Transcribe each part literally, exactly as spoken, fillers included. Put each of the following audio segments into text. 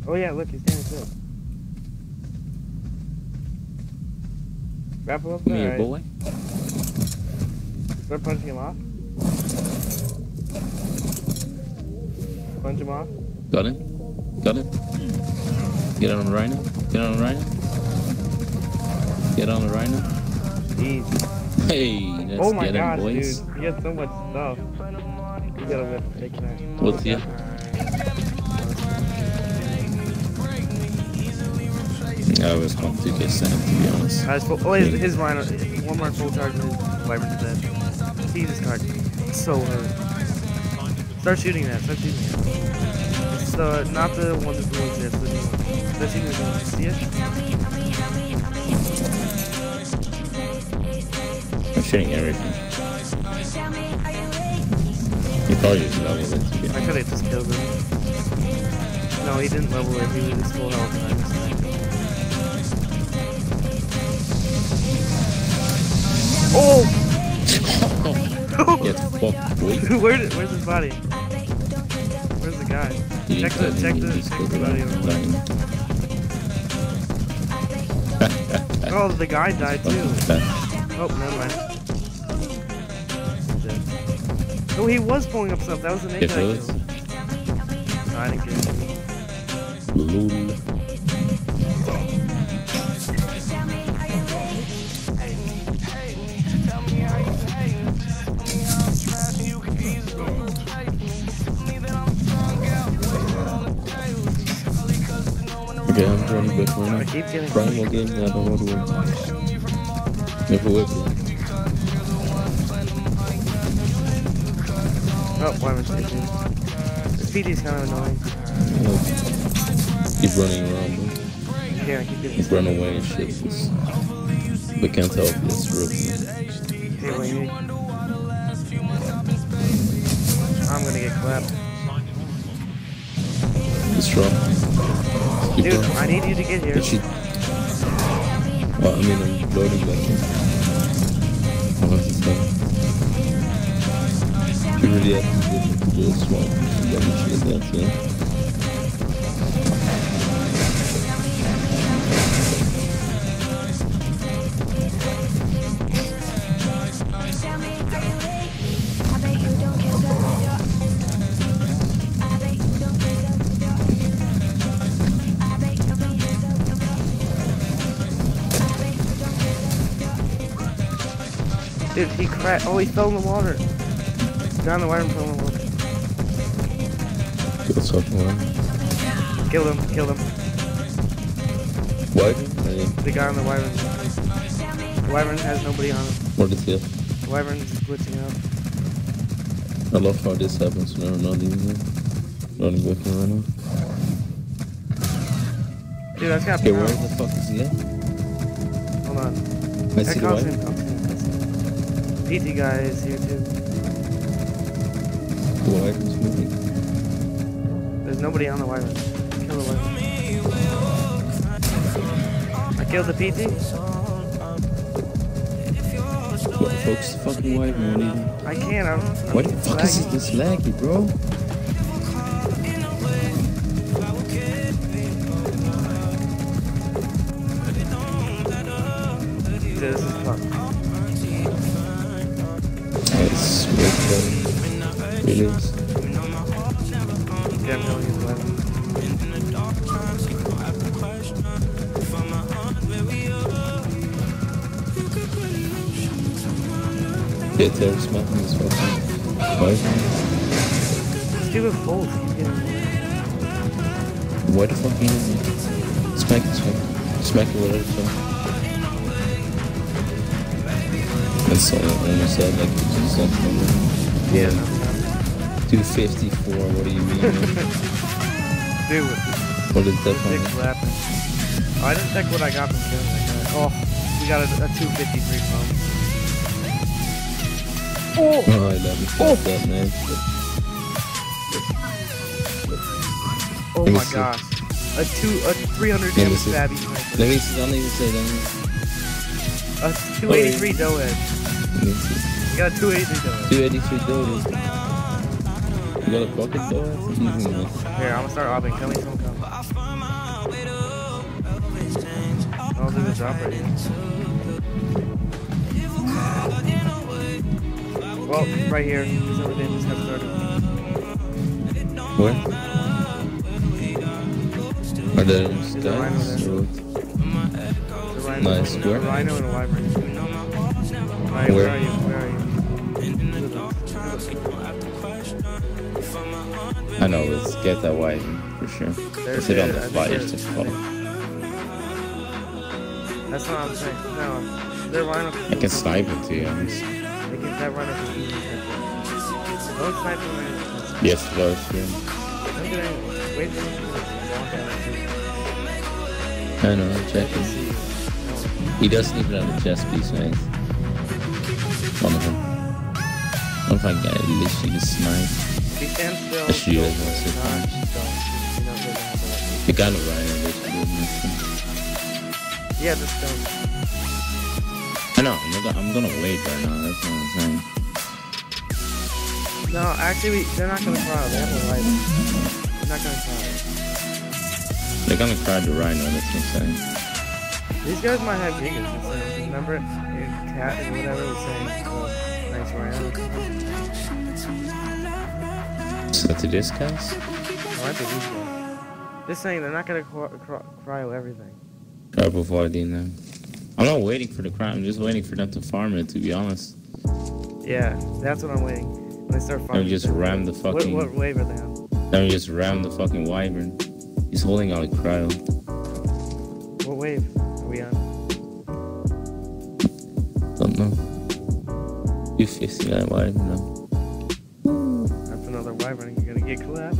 Oh yeah, look, he's standing still. Grapple up Come there, here, right? boy. Start punching him off. Punch him off. Got him. Got him. Get on the rhino. Get on the rhino. Get on the rhino. Easy. Hey, let's Oh my get gosh, him, boys. dude. You got so much stuff. You gotta whip take that. What's here? I was going to get sent, to be honest. I just, oh, his, his rhino. One more full charge and his wyvern's dead. Jesus Christ. It's so hurt. Start shooting that. Start shooting that. It's uh, not the one that's below this, the new one. Start shooting the new one. See it? I'm shooting everything. He probably just leveled it, to be I honest. could have just killed him. No, he didn't level it. He was his full health. And I missed it. Oh! Get fucked, boy. Where did, where's his body? Where's the guy? He Check the, doesn't check need the, this check good the body. line. Oh, the guy died too. Fucking Oh, never mind. Oh, he was pulling up stuff. That was the name Yes, that I it was. killed. No, I didn't get it. Lul. Okay, I'm running back right I now. keep getting Primal game, I don't know what to work. Never whip it. Oh, why am I taking This P D's kind of annoying. Keep running around, bro. Yeah, I keep getting Keep running away and shit. Just, we can't help this, rookie. Hey, wait, I'm gonna get clapped. It's strong. Keep Dude, running. I need you to get here. Did she? Well, I mean, I'm loading back in. Oh, that's the thing. You really have to do a swap. You got me shit that, yeah. Dude, he crashed. Oh, he fell in the water. Down the wire and fell in the water. Kill something, man. Kill him, kill him. What? Hey, The guy on the wyvern. The wyvern has nobody on him. what is it? The wyvern is glitching out. I love how this happens when I'm not even here. Running back in right now. Dude, that's got Okay, power. where the fuck is he at? Hold on. I see the I'll white. see him, I'll see him, I'll see him. P T guy is here too. The white is moving. There's nobody on the wyvern. Kill the wyvern. I killed the P T. What, folks, the fucking white man even. I can't. I'm. I'm Why the fuck is it this laggy, bro? Dude, this is fun. That's way better. It is. Yeah, I'm killing his wyvern. Yeah, Terry smacking his fucking white man. Stupid bulls keep getting away. Why the fuck you smack it, smack it. Smack it with it, so. That's all I almost said, like, it's just not something. Yeah. two fifty-four, what do you mean? Man? Dude, What is that big from? slapping. Oh, I didn't check what I got from killing that guy. Oh, we got a, a two fifty-three pump. Oh! Oh, I love it. Oh. That, man. Oh Let me my see. gosh. A two, a three hundred Let me damage see. stabby Let sniper. me see, don't even say that. A two eighty-three doe edge. Let me see. You got a two eighty-three doe edge. two eighty-three dollars. You got a pocket though? Easy, man. Here, I'm gonna start obbing. Tell me someone comes. drop right here. Well, right here. He's over there. Just got started. Where? Are there There's a rhino guys? there. Or what? There's a rhino. Nice. A Where? rhino and a wyvern. Alright, where Where? are you? Where are you? I know, let's get that wyvern for sure. There's Put it on it. the I think fire there's- to I fall. think- That's not what I'm saying. No, their rhino. I can snipe it to be honest. They can, that rhino can easily catch it. Don't snipe him, man. Yes, close, yeah. Don't get any. Wait for him to walk down I that know, I'm checking. street. He doesn't even have a chest piece, right? One of them. What if I get at least she can snipe? He stands still. I should use don't- it once it not- comes. don't. You know, doesn't have to- The kind of rhino that you do miss them. Yeah, just don't. I know, I'm gonna, I'm gonna wait right now, that's what I'm saying. No, actually, they're not gonna cry. They have a light. They're not gonna cry. They're gonna cry the rhino, that's what I'm saying. These guys might have gigas. Just saying. Remember, your cat or whatever was saying, oh, nice rhino. So to this guys? I like the these guys. Just saying, they're not gonna cry, cry, cryo everything. Try before they know. I'm not waiting for the crime, I'm just waiting for them to farm it, to be honest. Yeah, that's what I'm waiting. When they start Let farming. me just ram the What, fucking... what wave are they on? Let me just ram the fucking wyvern. He's holding out a cryo. What wave are we on? Don't know. two fifty-nine wyvern now. That's another wyvern. You're gonna get clapped.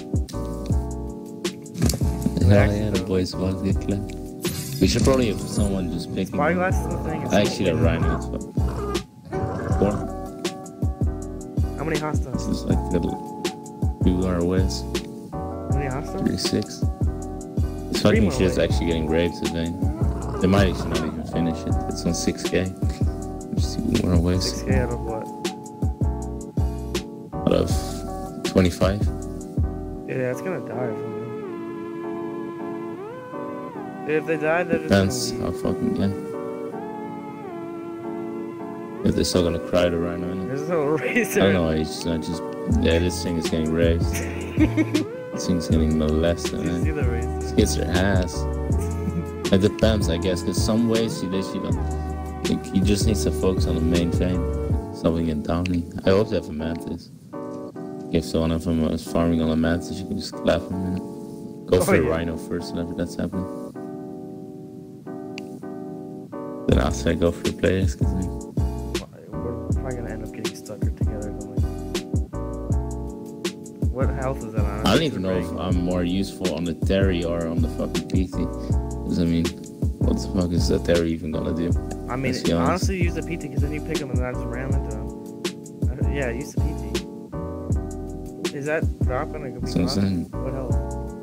Hell yeah, the boys about to get clapped. We should probably have someone just picking. Spyglass is the thing. It's Actually, the rhino is fuck. Four. How many hostiles? This is like the people are west. How many hostiles? thirty-six. This Three fucking more shit's away. actually getting raped today. They might actually not even finish it. It's on six K. Just two more away. six K out of what? Out of twenty-five. Yeah, it's gonna die or something. If they die, they're just Depends gonna how leave. fucking yeah. If they're still gonna cry to rhino. innit? There's a little razor. I don't know why it's not just. Yeah, this thing is getting raped. This thing's getting molested. You Man. see the razor? This gets their ass. It depends, I guess, because some ways she does, she don't. Like, he just needs to focus on the main thing. Something in Downey. I hope they have a mantis. If one of them is farming on a mantis, you can just clap him in it. Go Oh, for the yeah. rhino first whenever that's happening. Then after I go for the players, because We're probably gonna end up getting stuck together. Don't we? What health is that on? I don't even know if I'm more useful on the Terry or on the fucking P T. Because I mean, what the fuck is that Terry even gonna do? I mean, Let's be honest. honestly, use the P T because then you pick them and then I just ram into them. Uh, yeah, use the P T. Is that drop gonna be That's what I'm gone? saying. What health?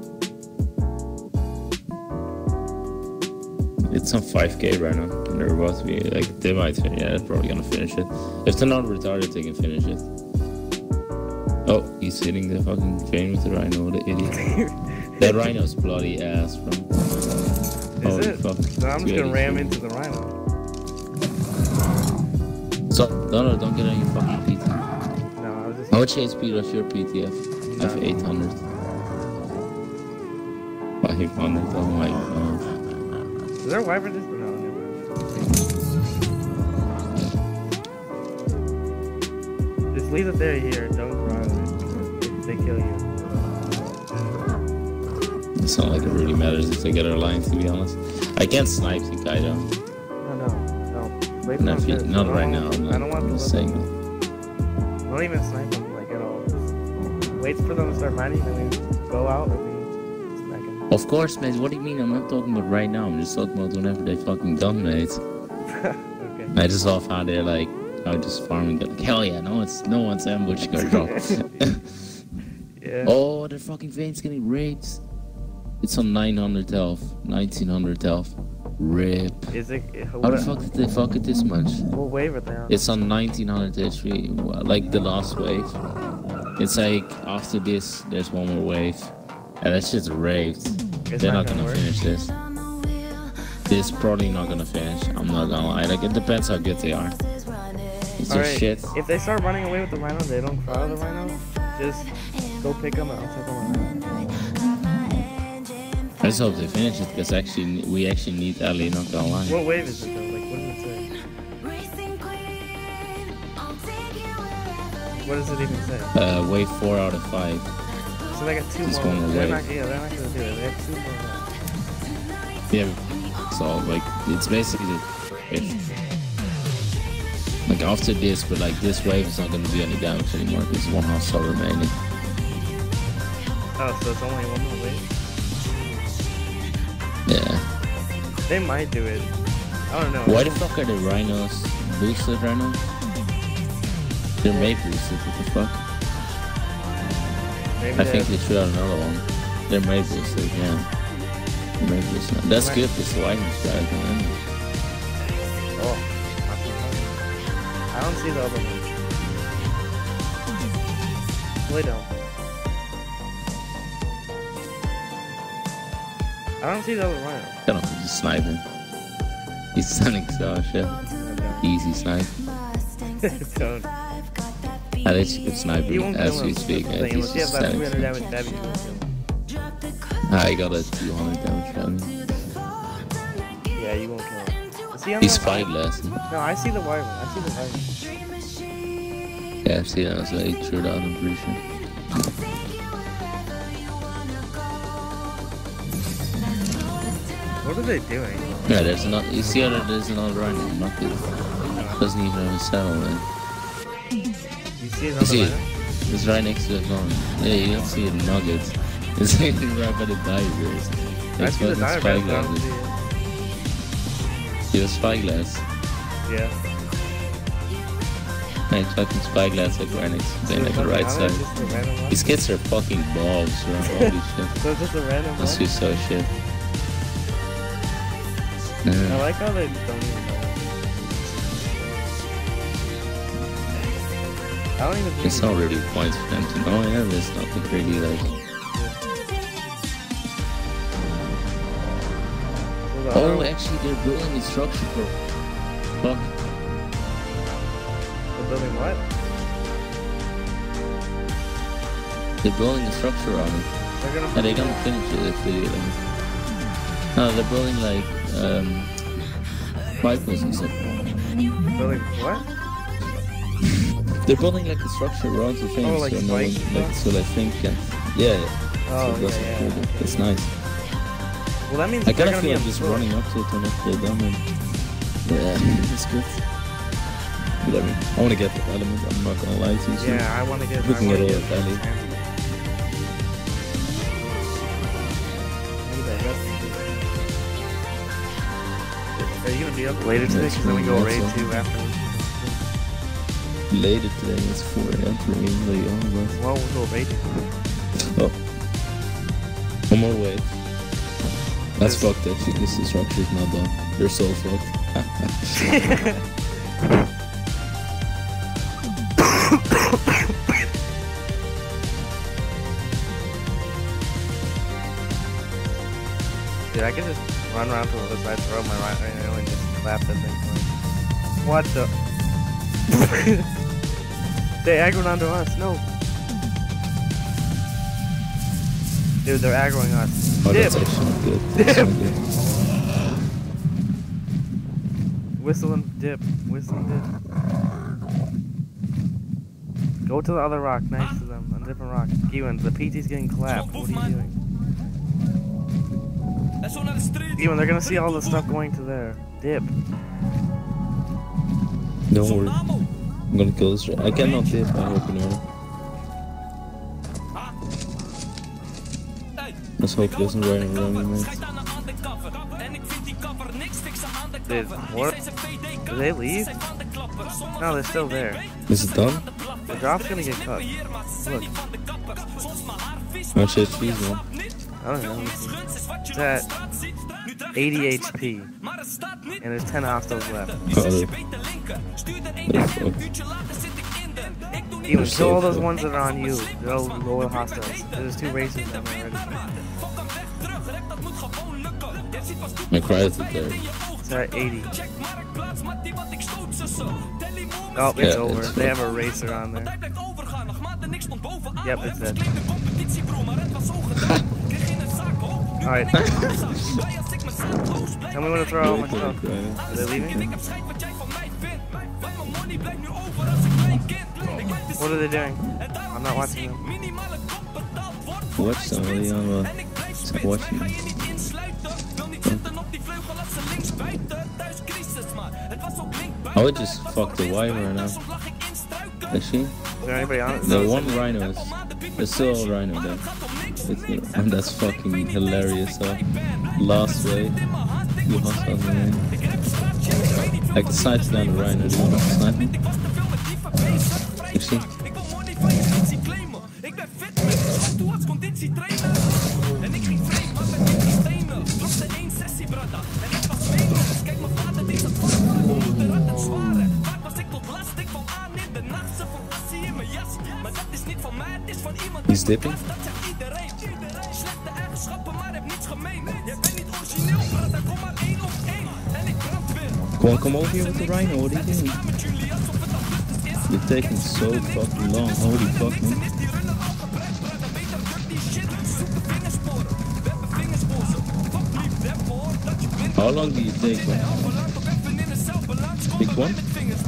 It's on five K right now. And they're about to be, like, they might finish. Yeah, they're probably gonna finish it. If they're not retarded, they can finish it. Oh, he's hitting the fucking chain with the rhino, the idiot. That rhino's bloody ass, bro. Is Holy it? fuck. So I'm just Good. gonna ram into the rhino. So, no, no, don't get on your fucking P T. No, I was just. How much H P does your P T have? I have eight hundred. five hundred, oh my god. Is there a wyvern just? No, never mind. Just leave it there here. Don't cry if they kill you. It's not like it really matters if they get our line, to be honest. I can't snipe the guy though. No, no, no. Wait for Not, them if you- to- not I right don't now. want- I'm I not, don't want I'm to just let saying. them. Don't even snipe them like at all. Just wait for them to start mining and then go out and then smack them. Of course, mate. What do you mean? I'm not talking about right now. I'm just talking about whenever they fucking done, mate. Okay. I just love how they're like, how just farming. Like, hell yeah, no one's, no one's ambushing our drop. Yeah. Oh, their fucking veins getting raped. It's on nine hundred health, nineteen hundred health. Rip. Is it? How What, the fuck did they fuck it this much? what wave are they on? It's on nineteen hundred H P, like the last wave. It's like after this, there's one more wave, and that's just raped. It's They're not not gonna gonna work. finish this. This probably not gonna finish. I'm not gonna lie. Like it depends how good they are. It's All just right. shit. If they start running away with the rhino, they don't follow the rhino. Just go pick them and I'll take them out. I just hope they finish it because actually we actually need Ali. Not gonna lie. What wave is it though? Like, what does it say? What does it even say? Uh, wave four out of five. So they got two It's more. going They're away. not, yeah, they're not gonna do it. They have two more left. Yeah. So like it's basically if like after this, but like this wave is not gonna do any damage anymore. There's one hostile remaining. Oh, so it's only one more wave? Yeah. They might do it. I don't know. Why the fuck are the rhinos boosted right now? They're made boosted. What the fuck? Maybe I they think have- they should have another one. They're made boosted. Yeah. They're made boosted. That's Might- good for sliding strike, man. Oh, I don't see the other one. Lay down. I don't see the other rhino. I don't know. He's just sniping. He's stunning so shit. Easy snipe. Don't. I think she could snipe You him won't as kill we him. speak. That's the And thing. he's Unless you have just that standing. three hundred damage, that you won't kill him. I got a two hundred damage from him. Yeah, you won't kill him. See, I'm He's not- spyglass. No, I see the white one. I see the white one. Yeah, I see that. So he threw it out, I'm pretty sure. What are they doing? Yeah, there's another. You see how there's another rhino? Not good. Doesn't even have a saddle, man. You see You another see it? rhino? It's right next to the phone. Yeah, you don't see the nuggets. It's like right by the divers. I It's see the fucking dive, but I don't spyglass. see He was spyglass. it. Yeah. Man, fucking spyglass like right next to the, like the right How is side. this a random one? These kids are fucking balls, bro. Holy shit. So it's just a random Must one? be so shit. I Yeah. like how they don't even know. I don't even think It's not really points for them to know. Yeah, there's nothing really like. Oh, actually, they're building a structure for. Fuck. They're building what? They're building a structure on it. They're gonna Are they gonna finish it if they do it? No, they're building like um rifles and stuff. building what? They're building like a structure around the thing, Oh, like so no one, spikes and like stuff? so I think can yeah, yeah. Oh, so that's yeah, cool. yeah. That's nice. Well, that means I they're kind gonna of be feel on like just foot. running up to it when they're done and yeah, it's good. But I mean, I want to get the element. I'm not gonna lie to you. so Yeah, I want to get. Looking I at wanna all get the value. Look at that. That's- Are you gonna be up later today? Because then we go That's raid awesome. two afterwards. Later today, it's four a m for me. Like, oh my god. Well, we'll go raid. Oh. One more wave. That's fucked actually, because the structure is not done. They're so fucked. Dude, I can just run around to the other side, throw my right right and just clap that thing. What the? They aggroed onto us. No. Dude, they're aggroing us. Oh, Dip. that's actually not good. That's not good. Whistle and dip. Whistle and dip. Go to the other rock next to them, on a different rock. Ewan, the P T's getting clapped. What are you doing? Ewan, they're gonna see all the stuff going to there. Dip. Don't worry. I'm gonna kill this. I cannot dip. I hope you know. Let's hope he doesn't run around me, man. Dude, what? Did they leave? No, they're still there. Is it done? The drop's gonna get cut. Look, How much H P is one? I don't know. It's at eighty H P. And there's ten hostiles left. Oh, they're, they're fucked. Even so kill all those fucked. ones that are on you. They'll lower hostiles. There's two races down there already. My cry is the third. It's at eighty. Oh, it's Yeah, over. it's They fine. have a racer on there. Yep, it's dead. Alright. Tell me when to throw out my stuff. Are they leaving? What are they doing? I'm not watching them. Watch somebody on the watching me. I would just fuck the wyvern now. Is she? Is there anybody on it? The one rhino is. There's still a rhino there. It's, and that's fucking hilarious. So, last way, you hustle me. Like the sights down the rhino, do you want to snipe me? Is she? He's dipping. Come on, come over here with the rhino. What are you doing? You're taking so fucking long. Holy fuck, man. How long do you take, man? Pick one?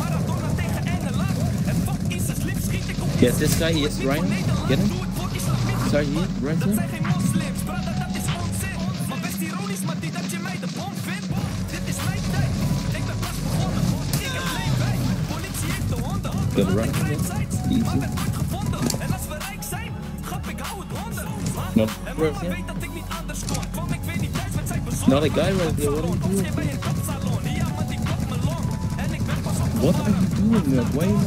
Get this guy, he has rhino. Get him. Sorry, here, right there. Got the rhino again. Easy. Come on, right there. Not a guy right there, what are you doing? What are you doing, man? Why are you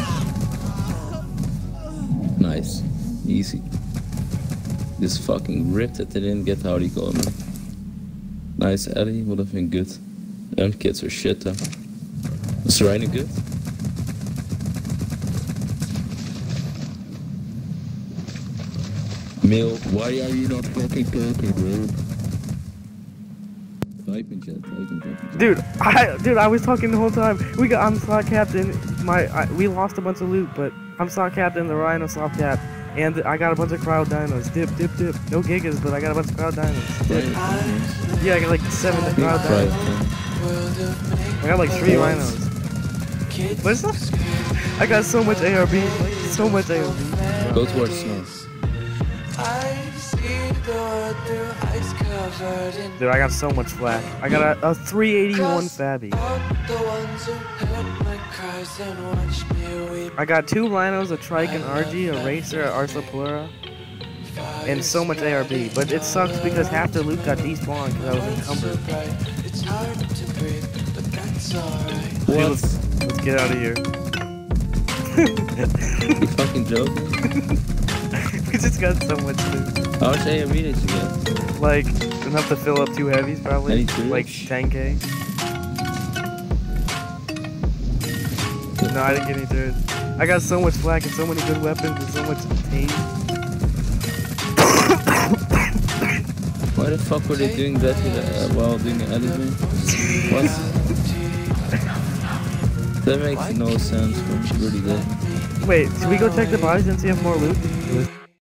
not? Nice. Easy. Just fucking ripped it, they didn't get how he called me. Nice, Ellie, would have been good. Them kids are shit though. Was Rhino good? Mill, why are you not fucking talking, bro? Typing chat, typing chat. Dude, I dude, I was talking the whole time. We got I'm slot captain. My I, we lost a bunch of loot, but I'm slot captain. The rhino slot cap, and I got a bunch of crowd dinos. Dip, dip, dip. No gigas, but I got a bunch of crowd dinos. Dip. Yeah, I got like seven crowd dinos. I got like three rhinos. What is that? I got so much A R B. So much A R B. Go towards snow. Dude, I got so much flak. I got a, a three eighty-one Fabby. I got two rhinos, a trike, an R G, a racer, a Arthropleura, and so much A R B. But it sucks because half the loot got despawned because I was encumbered. Dude, let's, let's get out of here. You fucking joking? We just got so much loot. How much A R B did you get? Like, enough to fill up two heavies probably. Any two? Like ten K. No, I didn't get any third. I got so much flak and so many good weapons and so much tame. Why the fuck were they doing that with, uh, while doing the editing? What? That makes no sense, bro. Really did. Wait, should we go check the bodies and see if more loot?